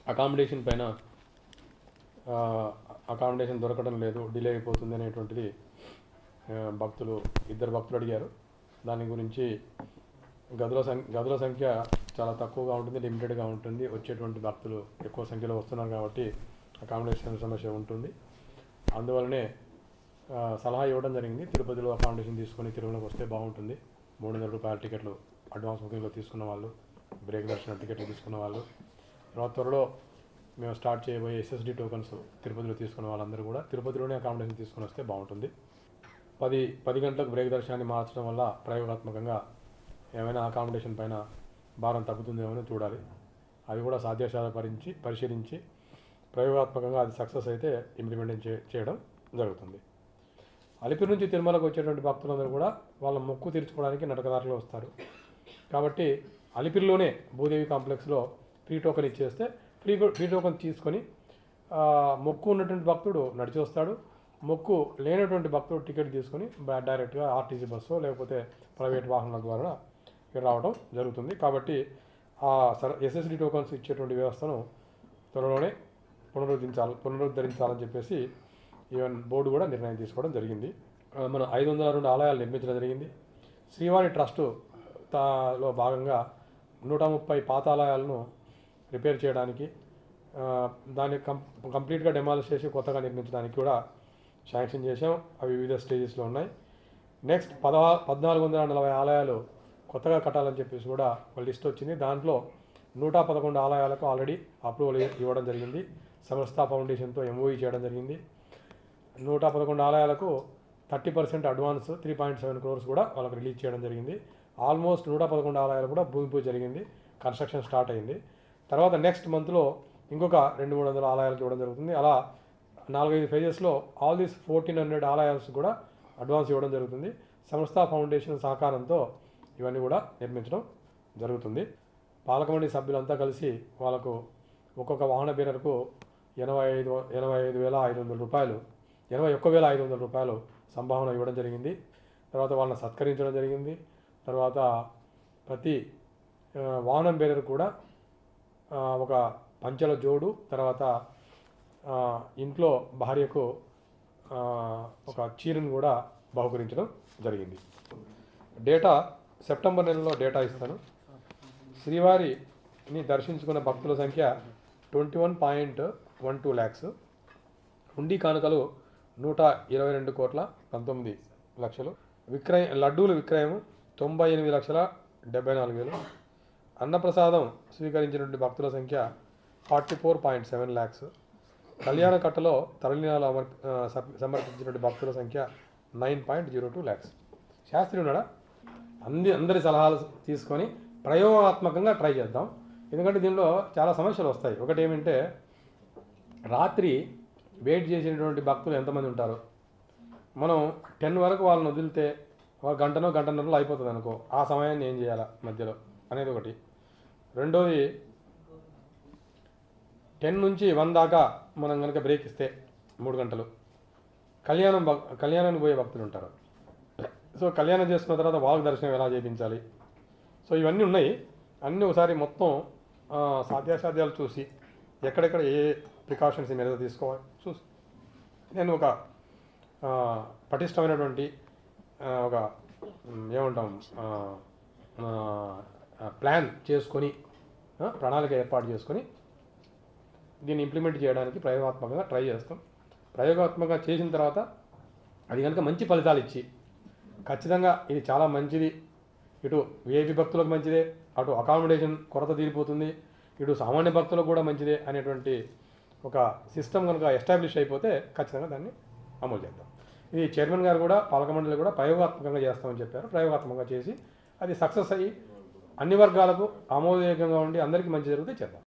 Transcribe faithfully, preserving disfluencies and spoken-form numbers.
Accommodation పైన accommodation దొరకడం లేదు, డిలే అయిపోతుంది అనేటువంటిది భక్తులు ఇద్దరు భక్తులు అడిగారు. దాని గురించి గదుల సంఖ్య గదుల సంఖ్య చాలా తక్కువగా ఉంటుంది, లిమిటెడ్గా ఉంటుంది. వచ్చేటువంటి భక్తులు ఎక్కువ సంఖ్యలో వస్తున్నారు కాబట్టి అకామిడేషన్ సమస్య ఉంటుంది. అందువల్లనే సలహా ఇవ్వడం జరిగింది, తిరుపతిలో అకామిడేషన్ తీసుకొని తిరుమలకు వస్తే బాగుంటుంది. మూడు వందల రూపాయల టికెట్లు అడ్వాన్స్ బుకింగ్లో తీసుకున్న వాళ్ళు, బ్రేక్ దర్శనం టికెట్లు తీసుకున్న వాళ్ళు, తర్వాత త్వరలో మేము స్టార్ట్ చేయబోయే ఎస్ఎస్డి టోకన్స్ తిరుపతిలో తీసుకున్న వాళ్ళందరూ కూడా తిరుపతిలోనే అకామిడేషన్ తీసుకొని వస్తే బాగుంటుంది. పది పది గంటలకు బ్రేక్ దర్శనాన్ని మార్చడం వల్ల ప్రయోగాత్మకంగా ఏమైనా అకామిడేషన్ పైన భారం తగ్గుతుందేమో చూడాలి. అది కూడా సాధ్యశాల పరించి పరిశీలించి ప్రయోగాత్మకంగా అది సక్సెస్ అయితే ఇంప్లిమెంట్ చేయడం జరుగుతుంది. అలిపిరి నుంచి తిరుమలకు వచ్చేటువంటి భక్తులందరూ కూడా వాళ్ళ మొక్కు తీర్చుకోవడానికి నడకదారిలో వస్తారు. కాబట్టి అలిపిరిలోనే భూదేవి కాంప్లెక్స్లో ఫ్రీ టోకెన్ ఇచ్చేస్తే ఫ్రీ ఫ్రీ టోకెన్ తీసుకొని మొక్కు ఉన్నటువంటి భక్తుడు నడిచి వస్తాడు. మొక్కు లేనటువంటి భక్తుడు టికెట్ తీసుకొని డైరెక్ట్గా ఆర్టీసీ బస్సు లేకపోతే ప్రైవేట్ వాహనాల ద్వారా రావడం జరుగుతుంది. కాబట్టి ఆ ఎస్ఎస్డి టోకన్స్ ఇచ్చేటువంటి వ్యవస్థను త్వరలోనే పునరుద్ధరించాలి పునరుద్ధరించాలని చెప్పేసి ఈవెన్ బోర్డు కూడా నిర్ణయం తీసుకోవడం జరిగింది. మనం ఐదు వందల రెండు ఆలయాలు నిర్మించడం జరిగింది. శ్రీవారి ట్రస్టు లో భాగంగా నూట ముప్పై పాత ఆలయాలను రిపేర్ చేయడానికి, దాన్ని కం కంప్లీట్గా డెమాలిష్ చేసి కొత్తగా నిర్మించడానికి కూడా శాంక్షన్ చేసాం. అవి వివిధ స్టేజెస్లో ఉన్నాయి. నెక్స్ట్ పదవా పద్నాలుగు వందల నలభై ఆలయాలు కొత్తగా కట్టాలని చెప్పేసి కూడా ఒక లిస్ట్ వచ్చింది. దాంట్లో నూట పదకొండు ఆలయాలకు ఆల్రెడీ అప్రూవల్ ఇవ్వడం జరిగింది. సంస్థ ఫౌండేషన్తో ఎంఓఈ చేయడం జరిగింది. నూట పదకొండు ఆలయాలకు thirty percent advance three point seven crores కూడా వాళ్ళకి రిలీజ్ చేయడం జరిగింది. ఆల్మోస్ట్ నూట పదకొండు ఆలయాలు కూడా భూమి పూజ జరిగింది, కన్స్ట్రక్షన్ స్టార్ట్ అయింది. తర్వాత నెక్స్ట్ మంత్లో ఇంకొక రెండు మూడు వందల ఆలయాలకు ఇవ్వడం జరుగుతుంది. అలా నాలుగైదు ఫేజెస్లో ఆల్ దీస్ ఫోర్టీన్ హండ్రెడ్ ఆలయాల్స్ కూడా అడ్వాన్స్ ఇవ్వడం జరుగుతుంది. సంస్థ ఫౌండేషన్ సహకారంతో ఇవన్నీ కూడా నిర్మించడం జరుగుతుంది. పాలకమండలి సభ్యులంతా కలిసి వాళ్ళకు ఒక్కొక్క వాహన బేరర్కు ఎనభై ఐదు ఎనభై ఐదు వేల ఐదు వందల రూపాయలు ఎనభై ఒక్క వేల ఐదు వందల రూపాయలు సంభావన ఇవ్వడం జరిగింది. తర్వాత వాళ్ళని సత్కరించడం జరిగింది. తర్వాత ప్రతి వాహనం బేరర్ కూడా ఒక పంచెల జోడు, తర్వాత ఇంట్లో భార్యకు ఒక చీరను కూడా బహుకరించడం జరిగింది. డేటా సెప్టెంబర్ నెలలో డేటా ఇస్తాను. శ్రీవారిని దర్శించుకున్న భక్తుల సంఖ్య twenty one point one two lakhs. హుండీ కానుకలు నూట ఇరవై రెండు కోట్ల పంతొమ్మిది లక్షలు. విక్రయ లడ్డూల విక్రయం తొంభై ఎనిమిది లక్షల డెబ్బై నాలుగు వేలు. అన్నప్రసాదం స్వీకరించినటువంటి భక్తుల సంఖ్య forty four point seven lakhs. కళ్యాణ కట్టలో తరలినాలు అమర్ సమర్పించినటువంటి భక్తుల సంఖ్య nine point zero two lakhs. Shastri ఉన్నాడా? అంది అందరి సలహాలు తీసుకొని ప్రయోగాత్మకంగా ట్రై చేద్దాం. ఎందుకంటే దీనిలో చాలా సమస్యలు వస్తాయి. ఒకటి ఏమంటే, రాత్రి వెయిట్ చేసేటువంటి భక్తులు ఎంతమంది ఉంటారు? మనం టెన్ వరకు వాళ్ళని వదిలితే ఒక గంటనో గంటన్నరలో అయిపోతుంది అనుకో, ఆ సమయాన్ని ఏం చేయాలా మధ్యలో అనేది ఒకటి. రెండోది, టెన్ నుంచి వన్ దాకా మనం కనుక బ్రేక్ ఇస్తే మూడు గంటలు కళ్యాణం కళ్యాణానికి పోయే భక్తులు ఉంటారు. సో కళ్యాణం చేసుకున్న తర్వాత వాళ్ళకి దర్శనం ఎలా చేయించాలి? సో ఇవన్నీ ఉన్నాయి. అన్నీ ఒకసారి మొత్తం సాధ్యాసాధ్యాలు చూసి ఎక్కడెక్కడ ఏ ప్రికాషన్స్ మీద తీసుకోవాలి చూసి నేను ఒక పటిష్టమైనటువంటి ఒక ఏమంటాం ప్లాన్ చేసుకొని ప్రణాళిక ఏర్పాటు చేసుకొని దీన్ని ఇంప్లిమెంట్ చేయడానికి ప్రయోగాత్మకంగా ట్రై చేస్తాం. ప్రయోగాత్మకంగా చేసిన తర్వాత అది కనుక మంచి ఫలితాలు ఇచ్చి ఖచ్చితంగా ఇది చాలా మంచిది, ఇటు విఐపి భక్తులకు మంచిదే, అటు అకామిడేషన్ కొరత తీరిపోతుంది, ఇటు సామాన్య భక్తులకు కూడా మంచిదే అనేటువంటి ఒక సిస్టమ్ కనుక ఎస్టాబ్లిష్ అయిపోతే ఖచ్చితంగా దాన్ని అమలు చేద్దాం. ఇది చైర్మన్ గారు కూడా పాలక మండలి కూడా ప్రయోగాత్మకంగా చేస్తామని చెప్పారు. ప్రయోగాత్మకంగా చేసి అది సక్సెస్ అయ్యి అన్ని వర్గాలకు ఆమోదయోగ్యంగా ఉండి అందరికీ మంచి జరిగితే చేద్దాం.